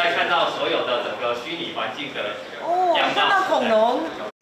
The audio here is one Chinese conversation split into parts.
在看到所有的整个虚拟环境的样貌。 看到恐龙。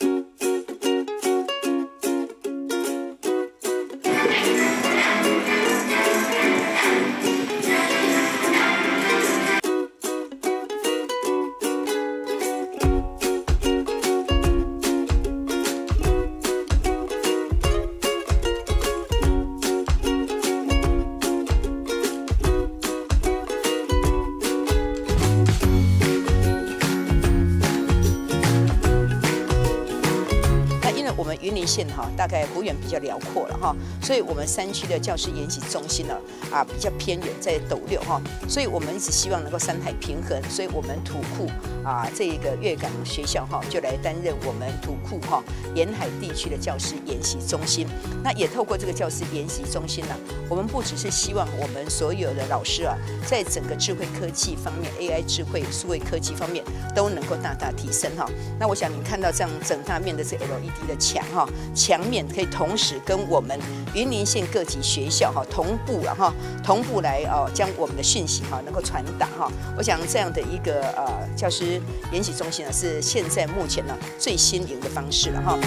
我们云林县大概幅员比较辽阔了哈，所以我们山区的教师研习中心呢比较偏远，在斗六哈，所以我们一直希望能够山海平衡，所以我们土库这一个粤港学校就来担任我们土库沿海地区的教师研习中心。那也透过这个教师研习中心呢，我们不只是希望我们所有的老师在整个智慧科技方面 ，AI 智慧、数位科技方面都能够大大提升哈。那我想你看到这样整大面的这 LED 的墙面可以同时跟我们云林县各级学校同步来将我们的讯息能够传达我想这样的一个教师研习中心是现在目前最新颖的方式了哈。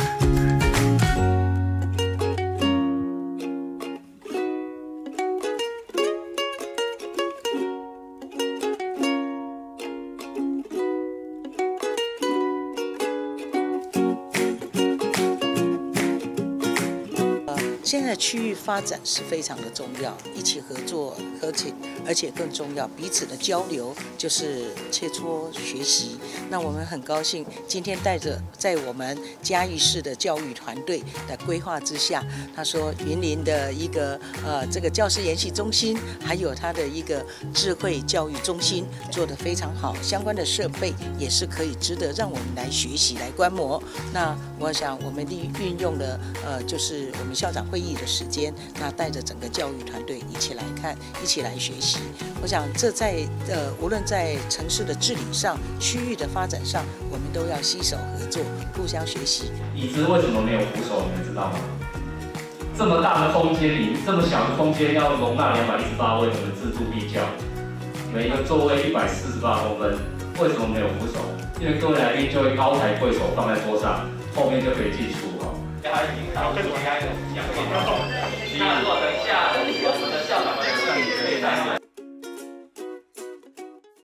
现在区域发展是非常的重要，一起合作，而且更重要，彼此的交流就是切磋学习。那我们很高兴，今天带着在我们嘉义市的教育团队的规划之下，他说云林的一个这个教师研习中心，还有他的一个智慧教育中心做得非常好，相关的设备也是可以值得让我们来学习来观摩。那我想我们运用了就是我们校长会议的时间，那带着整个教育团队一起来看，一起来学习。我想这在无论在城市的治理上、区域的发展上，我们都要携手合作，互相学习。 椅子为什么没有扶手？你们知道吗？这么大的空间里，这么小的空间要容纳218位，我们自助必教，每个座位148公分，为什么没有扶手？因为各位来宾就会高抬贵手放在桌上，后面就可以进出还有那如果等一下我们的校长来，